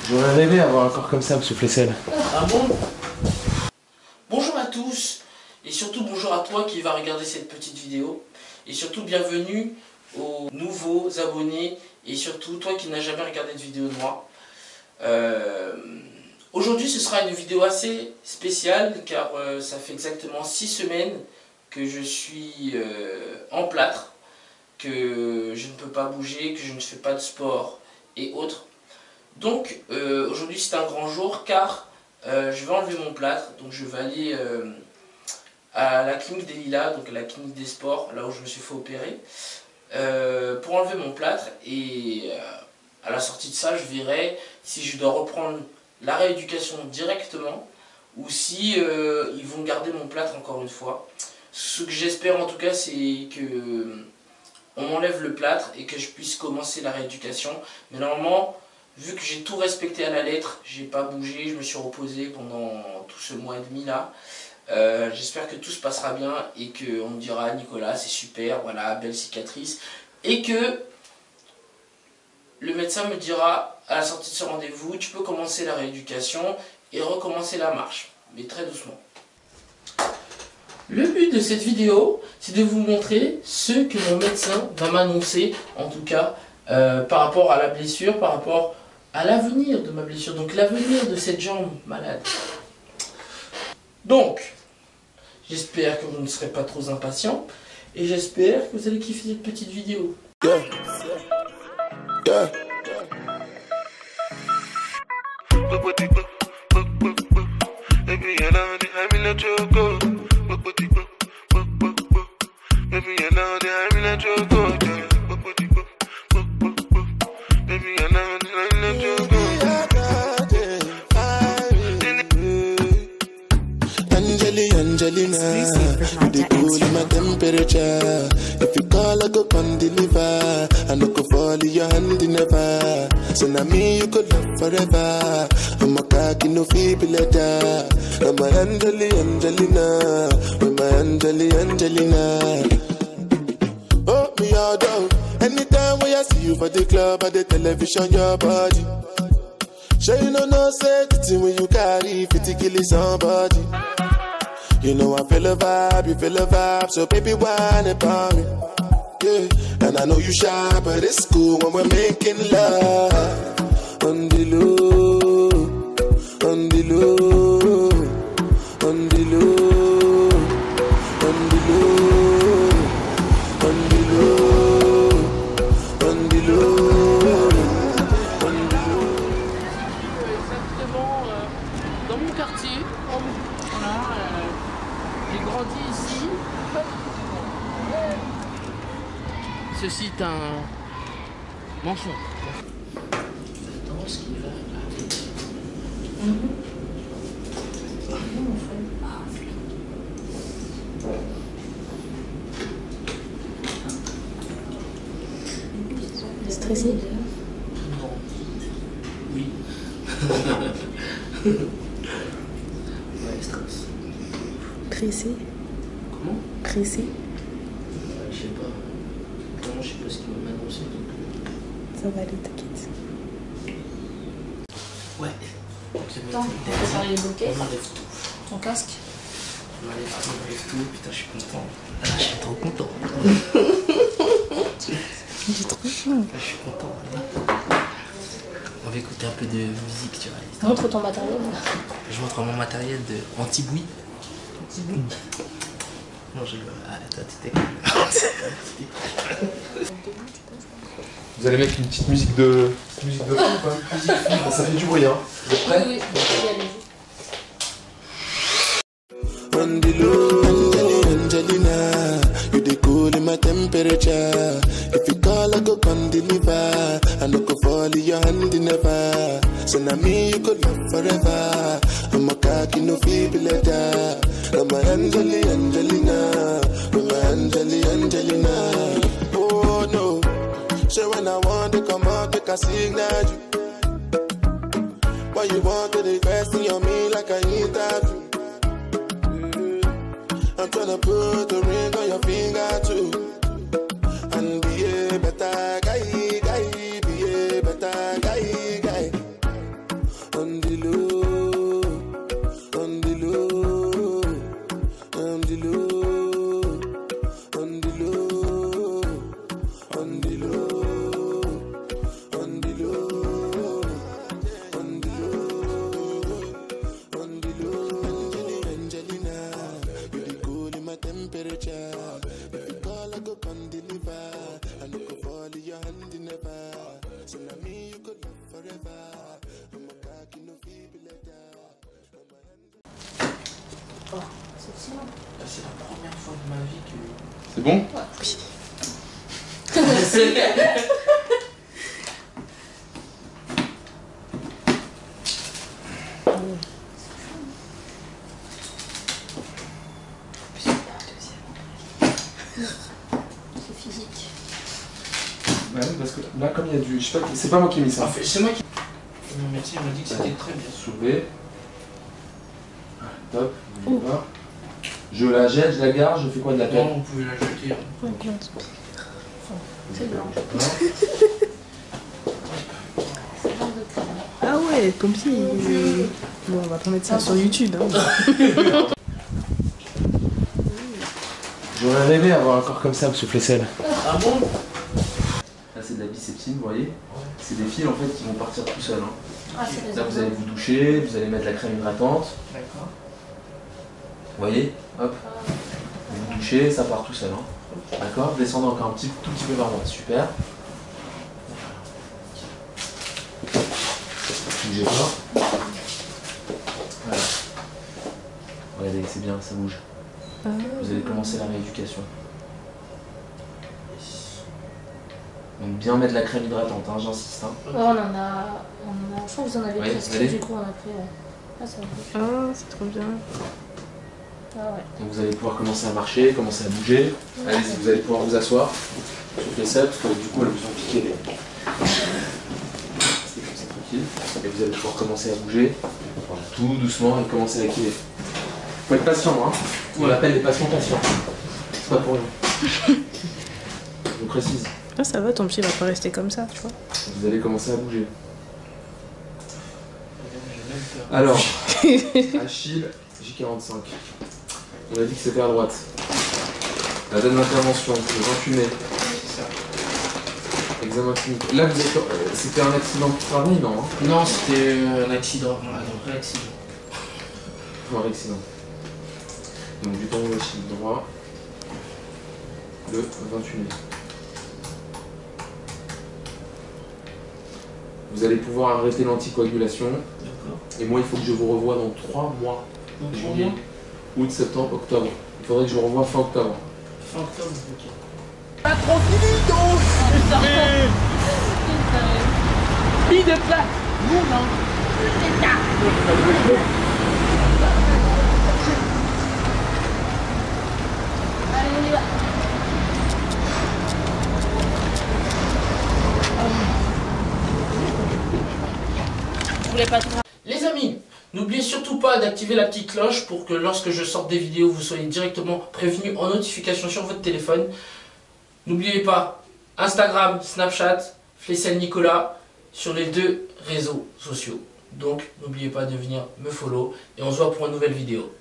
J'aurais rêvé avoir un corps comme ça, monsieur Flessel. Ah bon? Bonjour à tous, et surtout bonjour à toi qui va regarder cette petite vidéo. Et surtout bienvenue aux nouveaux abonnés, et surtout toi qui n'as jamais regardé de vidéo de moi. Aujourd'hui ce sera une vidéo assez spéciale, car ça fait exactement 6 semaines que je suis en plâtre, que je ne peux pas bouger, que je ne fais pas de sport et autres. Donc aujourd'hui c'est un grand jour, car je vais enlever mon plâtre. Donc je vais aller à la clinique des Lilas, donc à la clinique des sports, là où je me suis fait opérer, pour enlever mon plâtre. Et à la sortie de ça, je verrai si je dois reprendre la rééducation directement ou si ils vont garder mon plâtre encore une fois. Ce que j'espère en tout cas, c'est que on m'enlève le plâtre et que je puisse commencer la rééducation. Mais normalement, vu que j'ai tout respecté à la lettre, j'ai pas bougé, je me suis reposé pendant tout ce mois et demi là. J'espère que tout se passera bien et qu'on me dira Nicolas c'est super, voilà, belle cicatrice. Et que le médecin me dira à la sortie de ce rendez-vous, tu peux commencer la rééducation et recommencer la marche, mais très doucement. Le but de cette vidéo, c'est de vous montrer ce que mon médecin va m'annoncer, en tout cas, par rapport à la blessure, par rapport à l'avenir de ma blessure, donc l'avenir de cette jambe malade. Donc, j'espère que vous ne serez pas trop impatients et j'espère que vous allez kiffer cette petite vidéo. Yeah. Yeah. Angelina, you dey cool in my temperature. If you call, I go come deliver. I no go fall in your hand never. So now me you could love forever. I'm a cocky no feeble letter. I'm my Angelina, with my Angelina. Oh me all down. Anytime when I see you for the club or the television, your body. Sure you know say the thing when you carry 50 kill somebody. You know I feel a vibe, you feel a vibe, so baby whine about me, yeah. And I know you shy, but it's cool when we're making love. On the low, on the low, on the low, on the low, on the low, on the low, on the low. Exactement dans mon quartier, voilà. J'ai grandi ici. Ceci est un mensonge. Attends, ce qu'il va là. Stressé? Non. Oui. Ouais, stress. Pressé? Comment? Pressé? Je sais pas. Vraiment, je sais pas ce qu'il va m'annoncer. Ça va aller, t'inquiète. Ouais. Attends, on peut faire les bouquets? On m'enlève tout. Ton casque? On m'enlève tout. Putain, je suis content. Ah, je suis trop content. J'ai trop chaud. Je suis content. On va écouter un peu de musique, tu vois. Montre ton matériel. Je montre mon matériel de anti-bruit. Non, je rigole. Ah, attends, Vous allez mettre une petite musique de fond, quoi. Ça fait du bruit, hein. Vous êtes prêts? Oui, Angelina, you dey cool in my temperature. If you call, I go come deliver. I no go fall in your hand never. So now me you could love forever. I'm a cocky no feeble letter. I'm my Angelina, with my Angelina. Oh no, so when I want to come out, make a signal you. Why you want to invest in me like I interview? I'm tryna put a ring on your finger too. And be a better guy, be a better guy. maximum. C'est la première fois de ma vie que... C'est bon? C'est physique. Bah oui, parce que là, comme il y a du. Je sais pas, c'est pas moi qui ai mis ça. C'est moi qui... Mon médecin m'a dit que c'était très bien. Soulever. Top. On y va. Je la jette, je la garde, je fais quoi de la pelle? Non, vous pouvez la jeter. C'est blanc. Ah ouais, pompier. Bon, on va pas mettre ça sur YouTube. Hein. J'aurais rêvé avoir un corps comme ça, monsieur Flessel. Ah bon? Là, c'est de la biceptine, vous voyez? C'est des fils en fait qui vont partir tout seuls. Hein. Ah, c'est les Là, vous allez vous doucher, vous allez mettre la crème hydratante. D'accord. Vous voyez? Hop. Vous vous douchez, ça part tout seul. Hein. D'accord? Descendez encore un tout petit peu vers moi. Super. Bougez pas. Voilà. Regardez, c'est bien, ça bouge. Vous allez commencer la rééducation. Donc bien mettre la crème hydratante, hein, j'insiste. Hein. Ouais, on en a. Je crois que vous en avez Ouais, prescrit, allez. du coup, on a pris. Ah, ça va. Ah, c'est trop bien. Ah ouais. Donc vous allez pouvoir commencer à marcher, commencer à bouger. Allez-y, vous allez pouvoir vous asseoir sur les selles, parce que du coup elles vous ont piqué les... Restez comme ça tranquille. Et vous allez pouvoir commencer à bouger. Voilà, tout doucement et commencer à équilibrer. Faut être patient, hein. On l'appelle les patients patients. C'est pas pour rien. Je vous précise. Ah, ça va, ton pied va pas rester comme ça, tu vois. Vous allez commencer à bouger. Alors, Achille, J45. On a dit que c'était à droite. La date d'intervention, le 28 mai. C'est ça. Examen clinique. Là, vous êtes... c'était un accident de travail, non? Hein? Non, c'était un accident. Un vrai accident. Un accident. Donc du tendon d'Achille droit. Le 28 mai. Vous allez pouvoir arrêter l'anticoagulation. D'accord. Et moi, il faut que je vous revoie dans 3 mois. Donc, Juillet, août, septembre, octobre. Il faudrait que je vous revoie fin octobre. Fin octobre, ok. Les amis, n'oubliez surtout pas d'activer la petite cloche pour que lorsque je sorte des vidéos, vous soyez directement prévenus en notification sur votre téléphone. N'oubliez pas Instagram, Snapchat, Flessel Nicolas sur les 2 réseaux sociaux. Donc n'oubliez pas de venir me follow et on se voit pour une nouvelle vidéo.